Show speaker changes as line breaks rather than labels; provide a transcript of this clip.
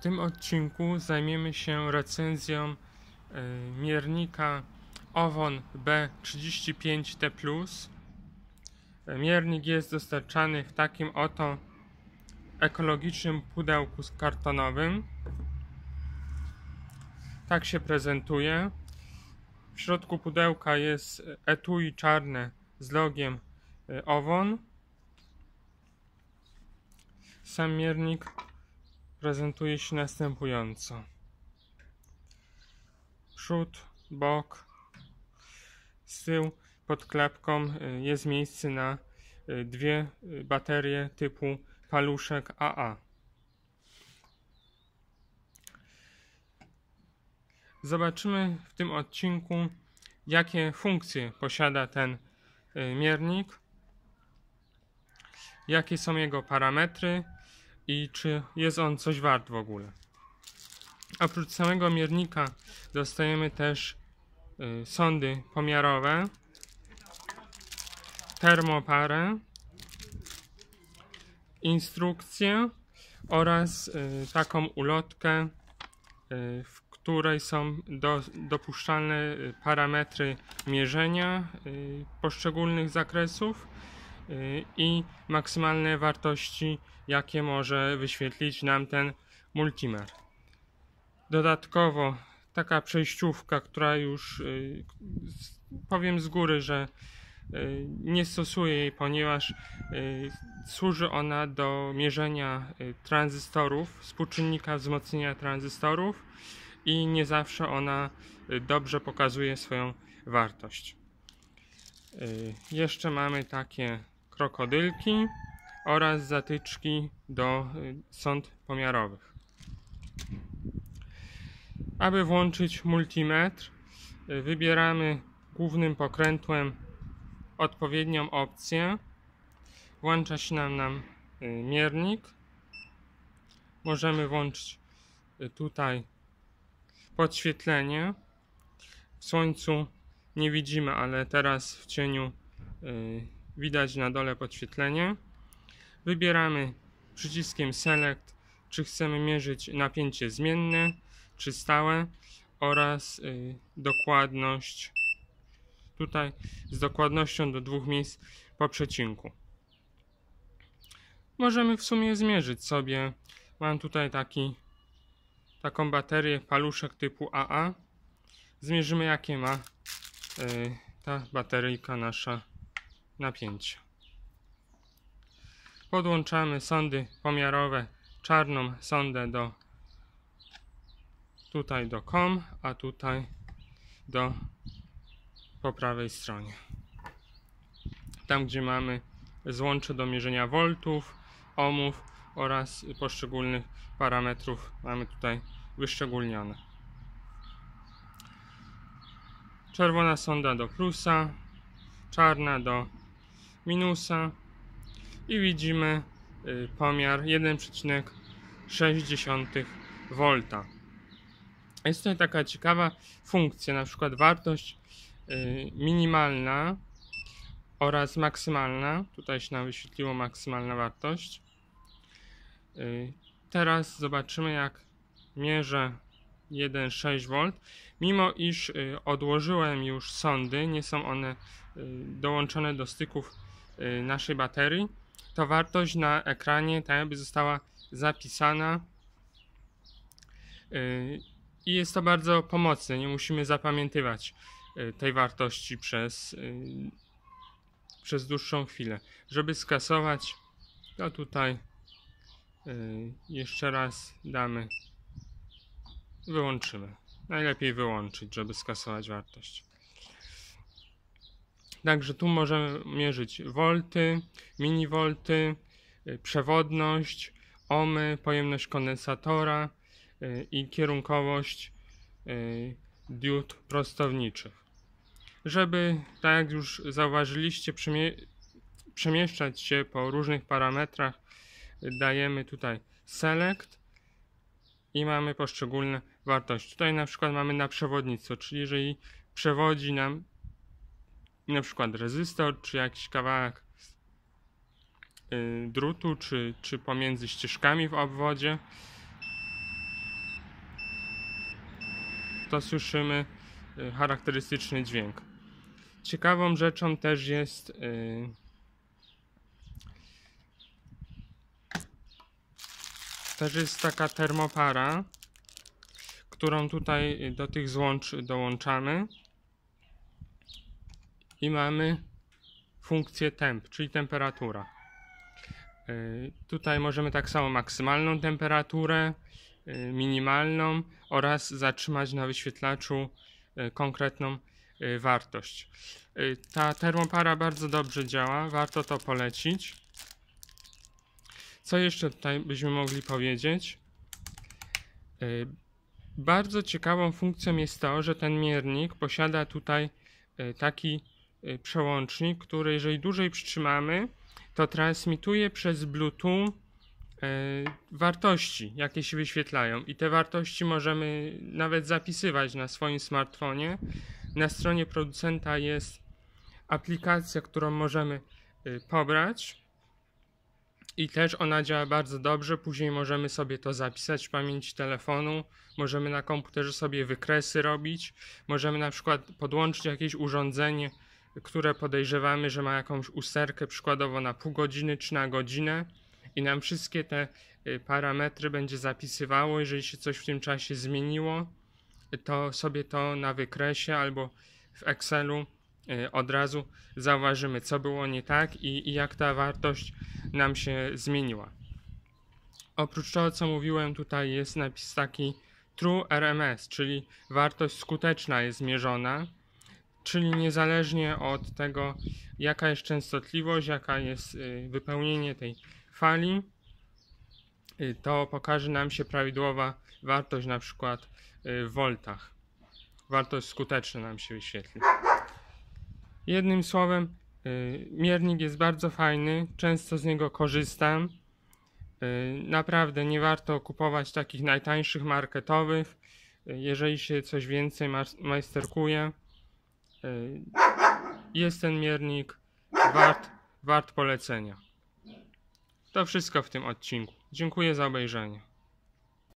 tym odcinku zajmiemy się recenzją miernika Owon B35T+. Miernik jest dostarczany w takim oto ekologicznym pudełku kartonowym. Tak się prezentuje. W środku pudełka jest etui czarne z logiem Owon. Sam miernik prezentuje się następująco. Przód, bok, z tyłu pod klapką jest miejsce na dwie baterie typu paluszek AA. Zobaczymy w tym odcinku, jakie funkcje posiada ten miernik, jakie są jego parametry i czy jest on coś wart w ogóle. Oprócz samego miernika dostajemy też sondy pomiarowe, termoparę, instrukcję oraz taką ulotkę, w której są dopuszczalne parametry mierzenia poszczególnych zakresów i maksymalne wartości, jakie może wyświetlić nam ten multimer. Dodatkowo taka przejściówka, która już powiem z góry, że nie stosuję jej, ponieważ służy ona do mierzenia tranzystorów, współczynnika wzmocnienia tranzystorów i nie zawsze ona dobrze pokazuje swoją wartość. Jeszcze mamy takie krokodylki oraz zatyczki do sond pomiarowych. Aby włączyć multimetr, wybieramy głównym pokrętłem odpowiednią opcję. Włącza się nam miernik. Możemy włączyć tutaj podświetlenie. W słońcu nie widzimy, ale teraz w cieniu widać na dole podświetlenie. Wybieramy przyciskiem Select, czy chcemy mierzyć napięcie zmienne, czy stałe, oraz dokładność. Tutaj z dokładnością do 2 miejsc po przecinku. Możemy w sumie zmierzyć sobie. Mam tutaj taką baterię paluszek typu AA. Zmierzymy, jakie ma ta bateryjka nasza napięcie. Podłączamy sondy pomiarowe, czarną sondę tutaj do COM, a tutaj po prawej stronie. Tam, gdzie mamy złącze do mierzenia voltów, ohmów oraz poszczególnych parametrów, mamy tutaj wyszczególnione. Czerwona sonda do plusa, czarna do minusa i widzimy pomiar 1,6 V. Jest tutaj taka ciekawa funkcja, na przykład wartość minimalna oraz maksymalna. Tutaj się nam wyświetliło maksymalna wartość. Teraz zobaczymy, jak mierzę 1,6 V. Mimo iż odłożyłem już sondy, nie są one dołączone do styków naszej baterii, to wartość na ekranie tak jakby została zapisana i jest to bardzo pomocne. Nie musimy zapamiętywać tej wartości przez dłuższą chwilę. Żeby skasować, to tutaj jeszcze raz wyłączymy. Najlepiej wyłączyć, żeby skasować wartość. Także tu możemy mierzyć volty, minivolty, przewodność, ohmy, pojemność kondensatora i kierunkowość diod prostowniczych. Żeby, tak jak już zauważyliście, przemieszczać się po różnych parametrach, dajemy tutaj Select i mamy poszczególne wartości. Tutaj na przykład mamy na przewodnictwo, czyli jeżeli przewodzi nam na przykład rezystor, czy jakiś kawałek drutu, czy pomiędzy ścieżkami w obwodzie, to słyszymy charakterystyczny dźwięk. Ciekawą rzeczą też jest taka termopara, którą tutaj do tych złącz dołączamy i mamy funkcję temp, czyli temperatura. Tutaj możemy tak samo maksymalną temperaturę, minimalną oraz zatrzymać na wyświetlaczu konkretną wartość. Ta termopara bardzo dobrze działa, warto to polecić. Co jeszcze tutaj byśmy mogli powiedzieć? Bardzo ciekawą funkcją jest to, że ten miernik posiada tutaj taki przełącznik, który jeżeli dłużej przytrzymamy, to transmituje przez Bluetooth wartości, jakie się wyświetlają, i te wartości możemy nawet zapisywać na swoim smartfonie. Na stronie producenta jest aplikacja, którą możemy pobrać i też ona działa bardzo dobrze. Później możemy sobie to zapisać w pamięci telefonu, możemy na komputerze sobie wykresy robić, możemy na przykład podłączyć jakieś urządzenie, które podejrzewamy, że ma jakąś usterkę, przykładowo na pół godziny czy na godzinę, i nam wszystkie te parametry będzie zapisywało. Jeżeli się coś w tym czasie zmieniło, to sobie to na wykresie albo w Excelu od razu zauważymy, co było nie tak i jak ta wartość nam się zmieniła. Oprócz tego, co mówiłem, tutaj jest napis taki True RMS, czyli wartość skuteczna jest mierzona, czyli niezależnie od tego, jaka jest częstotliwość, jaka jest wypełnienie tej fali, to pokaże nam się prawidłowa wartość, na przykład w voltach. Wartość skuteczna nam się wyświetli. Jednym słowem, miernik jest bardzo fajny, często z niego korzystam. Naprawdę nie warto kupować takich najtańszych marketowych, jeżeli się coś więcej majsterkuje. Jest ten miernik wart polecenia. To wszystko w tym odcinku. Dziękuję za obejrzenie.